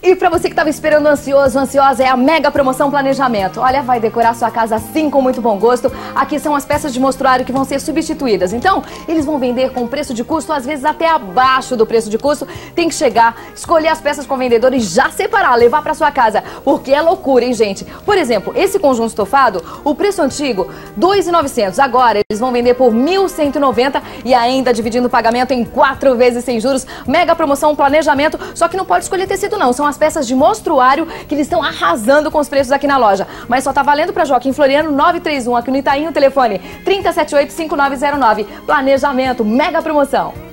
E pra você que estava esperando ansioso, ansiosa, é a mega promoção Planejamento. Olha, vai decorar sua casa assim com muito bom gosto. Aqui são as peças de mostruário que vão ser substituídas. Então, eles vão vender com preço de custo, às vezes até abaixo do preço de custo. Tem que chegar, escolher as peças com o vendedor e já separar, levar pra sua casa. Porque é loucura, hein, gente? Por exemplo, esse conjunto estofado, o preço antigo, R$ 2.900. Agora, eles vão vender por R$ 1.190 e ainda dividindo o pagamento em 4 vezes sem juros. Mega promoção Planejamento, só que não pode escolher tecido não. São as peças de mostruário que eles estão arrasando com os preços aqui na loja. Mas só tá valendo pra Joaquim Floriano 931, aqui no Itaim, o telefone 3078-5909. Planejamento, mega promoção.